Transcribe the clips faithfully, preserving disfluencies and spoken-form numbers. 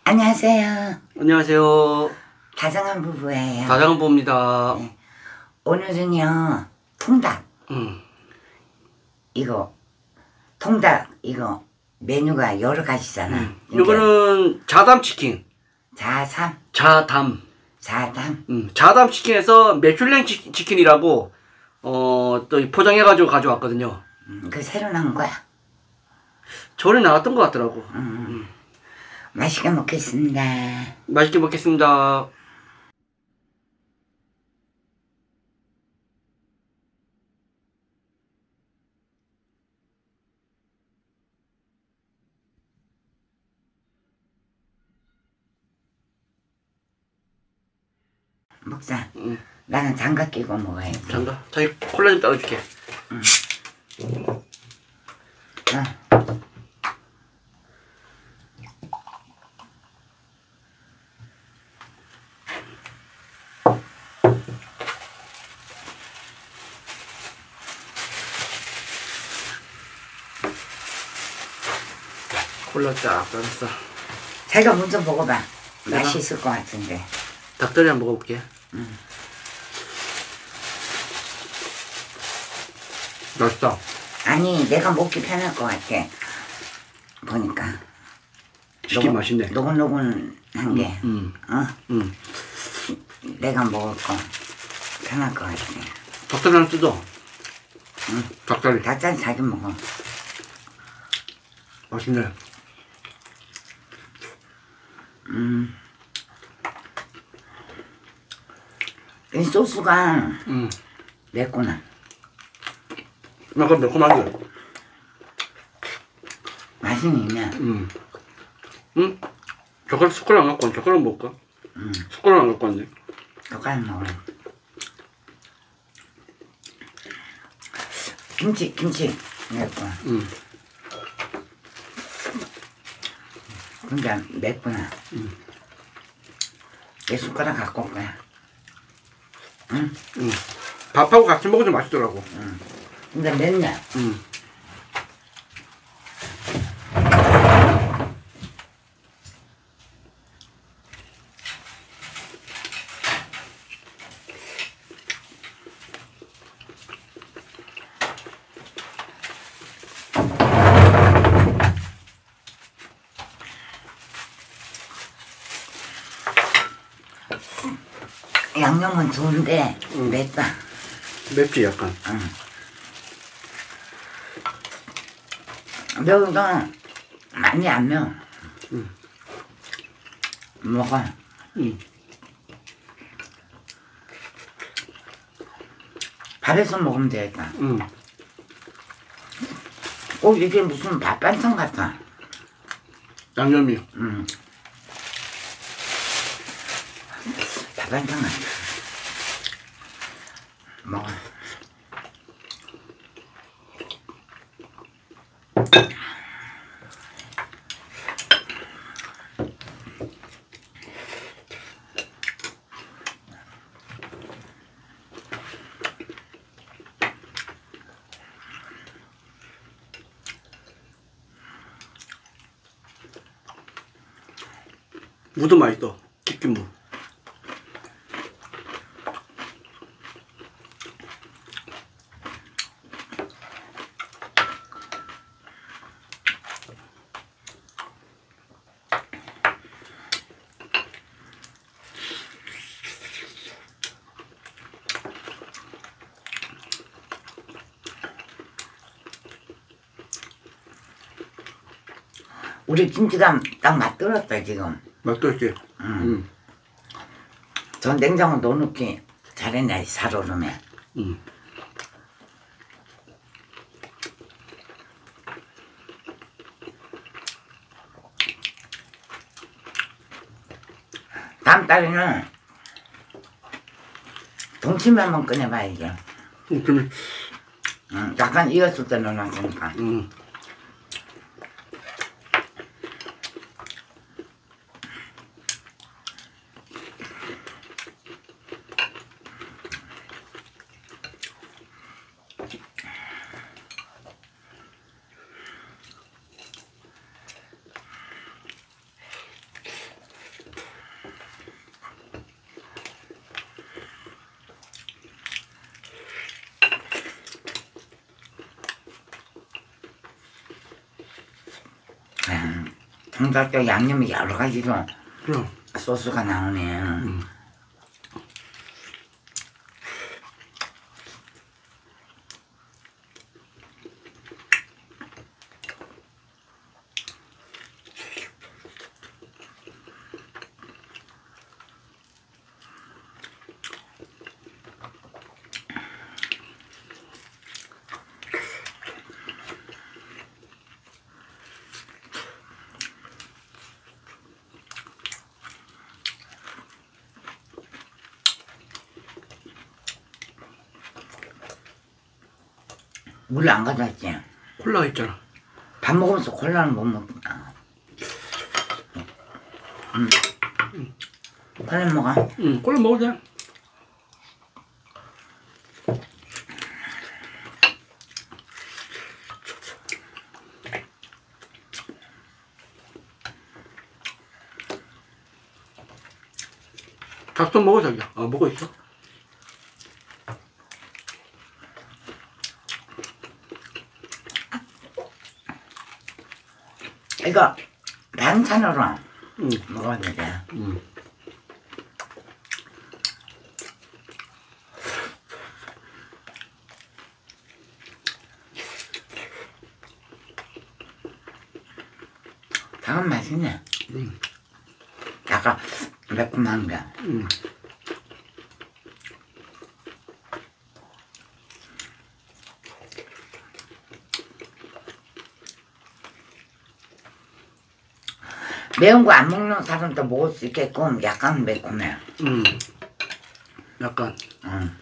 안녕하세요. 안녕하세요. 다정한 부부예요. 다정한 부부입니다. 네. 오늘은요 통닭. 음. 이거 통닭 이거 메뉴가 여러 가지잖아. 음. 이거는 자담치킨. 자삼. 자담. 자담. 음. 자담치킨에서 메슐랭 치, 치킨이라고 어, 또 포장해가지고 가져왔거든요. 음, 그 새로 나온 거야. 전에 나왔던 것 같더라고. 음. 음. 맛있게 먹겠습니다. 맛있게 먹겠습니다. 먹자. 음. 나는 장갑 끼고 먹어야지. 장갑? 자기 콜라 좀 따라줄게. 응. 어. 콜라 쫙 따랐어. 자기가 먼저 먹어봐. 내가? 맛이 있을 것 같은데. 닭다리 한번 먹어볼게. 응. 맛있다. 아니 내가 먹기 편할 것 같아. 보니까. 치킨 노곤, 맛있네. 노곤노곤한 게. 음. 어? 음. 내가 먹을 거 편할 것 같아. 닭다리 하나 뜯어. 응. 닭다리. 닭다리 자기 먹어. 맛있네. 음. 이 소스가 음. 맵구나. 약간 매콤하지? 맛은 있네. 음. 응? 젓가락, 숟가락 안 갖고 왔는데 젓가락 먹을까? 음. 숟가락 안 갖고 왔네. 젓가락 먹어. 김치, 김치 맵구나. 음. 근데 맵구나. 음. 내 숟가락 갖고 올 거야. 응? 음. 밥하고 같이 먹어도 맛있더라고. 응. 근데 맵네. 음. 양념은 좋은데 응. 맵다. 맵지 약간. 응. 매우도 많이 안 매워. 응. 먹어. 응. 밥에서 먹으면 되겠다. 응. 꼭 이게 무슨 밥 반찬 같아. 양념이. 응. 밥 반찬 같아. 먹어. 무도 맛있어. 치킨무. 우리 김치가 딱 맛들었다 지금. 맛도 있지. 응. 응. 전 냉장고 넣어놓기 잘했네. 살얼음에. 응. 다음 달에는 동치미 한번 꺼내봐야지. 응. 그러면. 응. 약간 익었을 때 넣어놨으니까. 응. 그러니까 또 양념이 여러 가지로 그럼. 소스가 나오네. 음. 물 안 가져왔지? 콜라 있잖아. 밥 먹으면서 콜라는 못 먹겠다. 응. 응. 콜라 먹어. 응, 콜라 먹어도 돼. 닭도 먹어, 자기야. 어, 먹고 있어. 이거 반찬으로 응. 먹어야 돼. 응. 닭은 맛있네. 응. 약간 매콤한 게. 응. 매운 거 안 먹는 사람도 먹을 수 있게끔 약간 매콤해. 응. 약간. 응.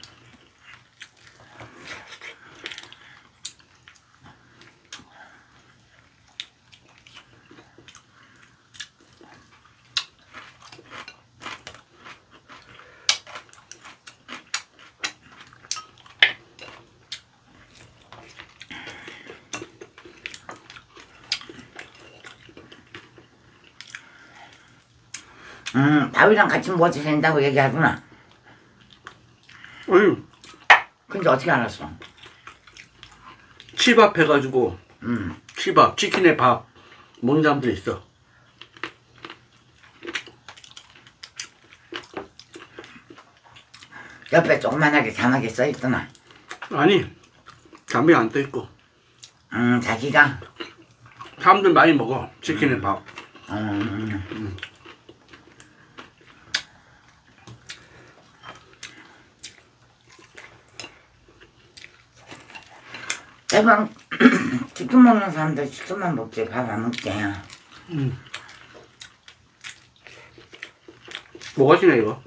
음, 밥이랑 같이 먹어도 된다고 얘기하구나. 응. 근데 어떻게 알았어? 치밥 해가지고, 음. 치밥, 치킨에 밥 먹는 사람들이 있어. 옆에 조그만하게 자막이 써있더나. 아니, 잠이 안 떠 있고. 음, 자기가? 사람들 많이 먹어, 치킨에 음. 밥. 음. 음. 대방 치킨 먹는 사람들 치킨만 먹지 밥 안 먹지. 음. 뭐가 시네 이거?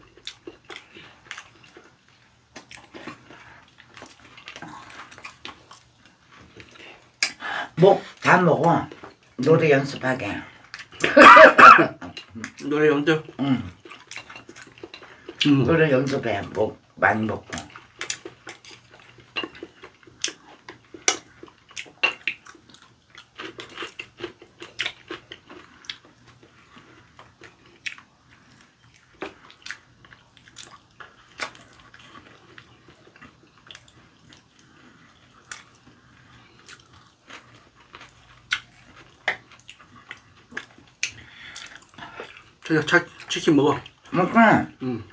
목 다 먹어. 노래 연습하게. 노래 연습? 응. 음. 노래 연습해. 목 많이 먹고. 자, 차, 치킨 먹어. 먹고. 음.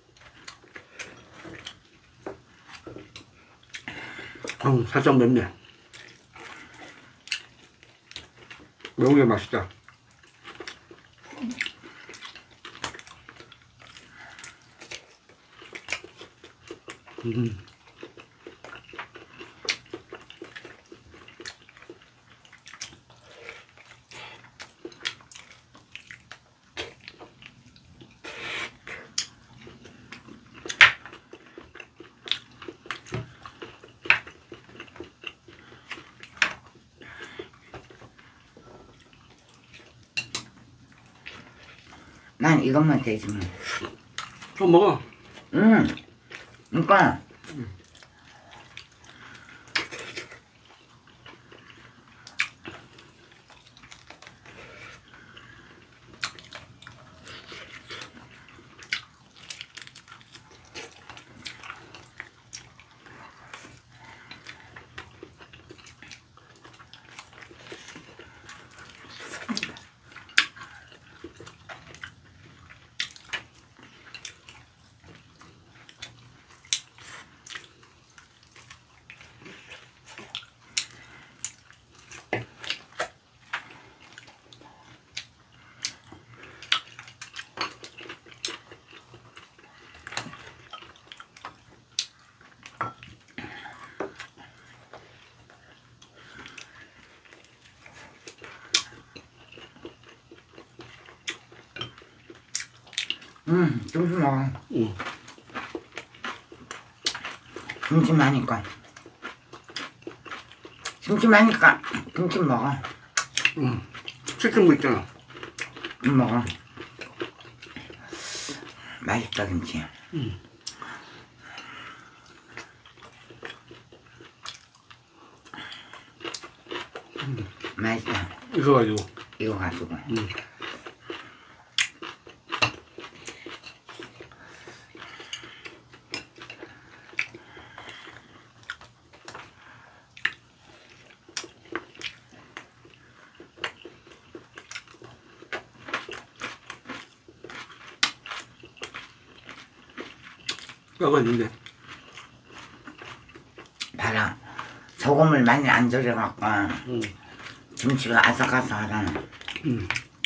음, 살짝 맵네. 매운 게 맛있다. 음. 난 이것만 되지 뭐. 좀 먹어. 응. 그러니까. 응, 좀 먹어. 응. 심심하니까. 심심하니까 김치 먹어. 응. 치킨 뭐 있잖아. 응, 먹어. 맛있다, 김치. 응. 맛있다. 이거 가지고. 이거 가지고. 응. 뼈가 있는데. 봐라. 소금을 많이 안 절여갖고 응. 김치가 아삭아삭하다. 응.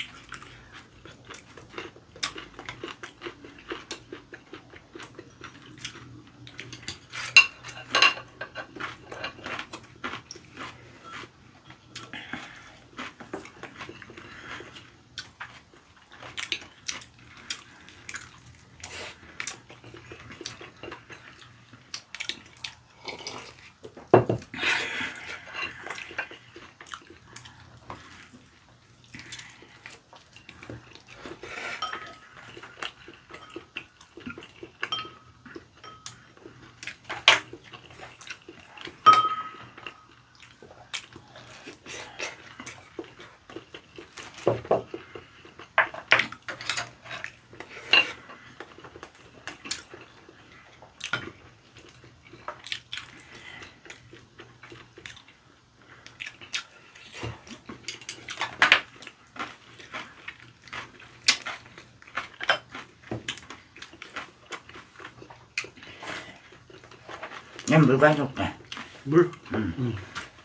그냥 물 가져올게. 물? 응. 응.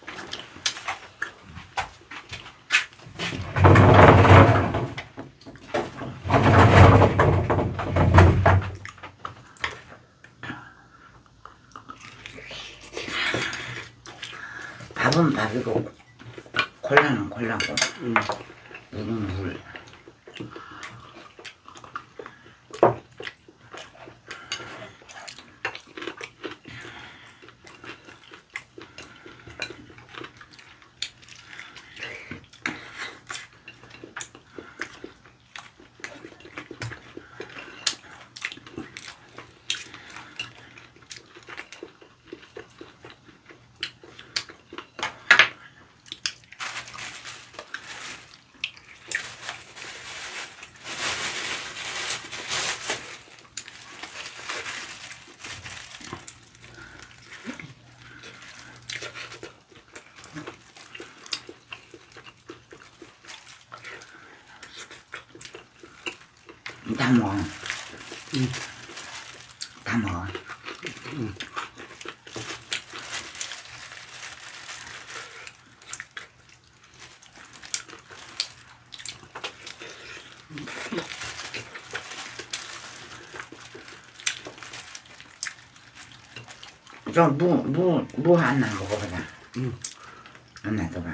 밥은 밥이고 콜라는 콜라고. 응. 물은 물. 다 먹어. 응. 다 먹어. 응. 저 무, 무, 무 하나 먹어보자. 응. 하나 더 봐.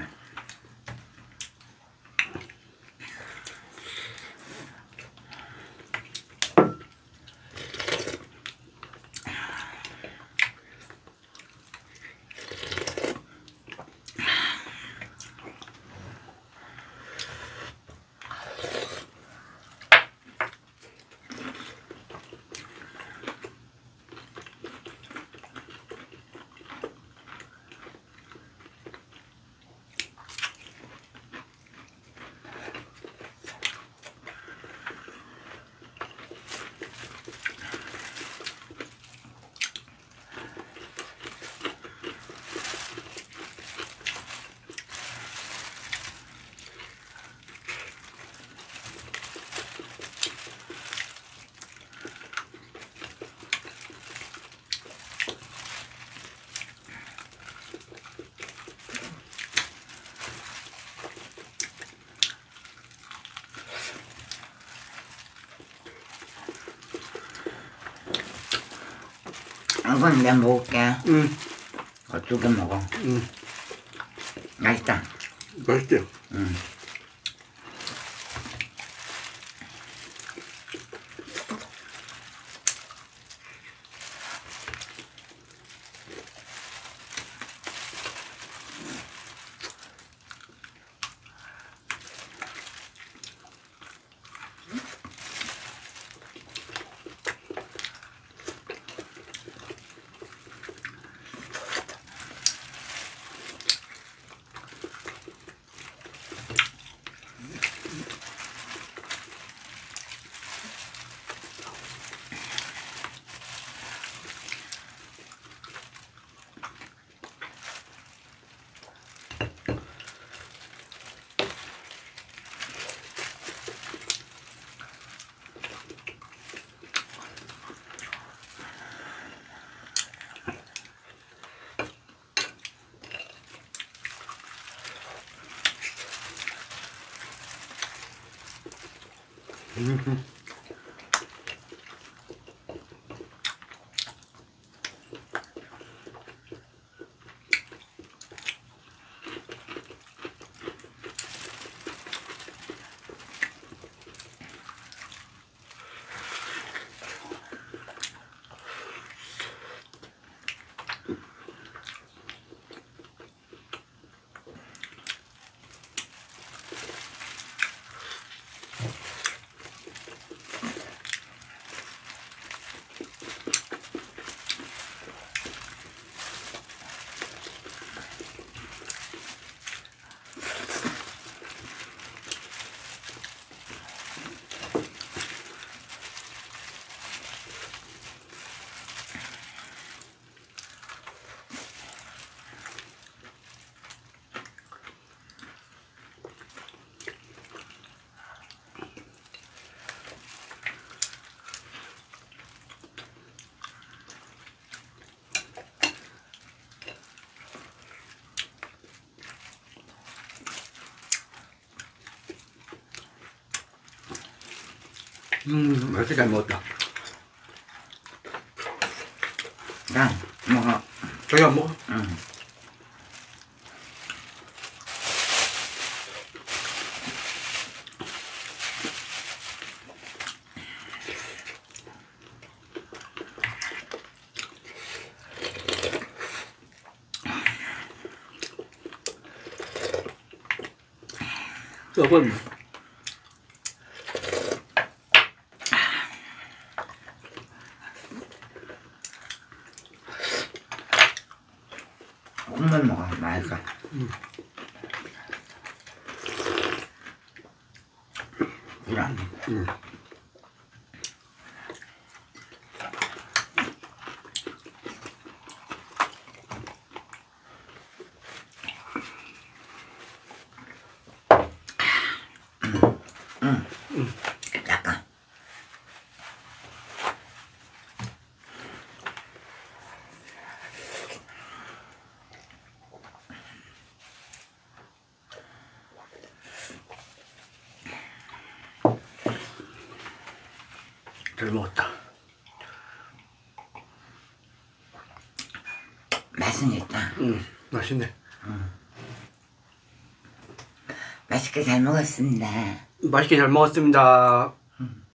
이건 내가 먹을게. 응. 어, 두 개 먹어. 응. 맛있다. 맛있지? 응. 음. 음, 맛있게 잘 먹었다. 야, 먹어. 저기 안 먹어? 응. 여번 국물 먹어. 맛있어. 음. 그래. 음. 응. 응. 약간. 잘 먹었다. 맛은 있다. 음, 맛있네. 맛있게 잘 먹었습니다. 맛있게 잘 먹었습니다.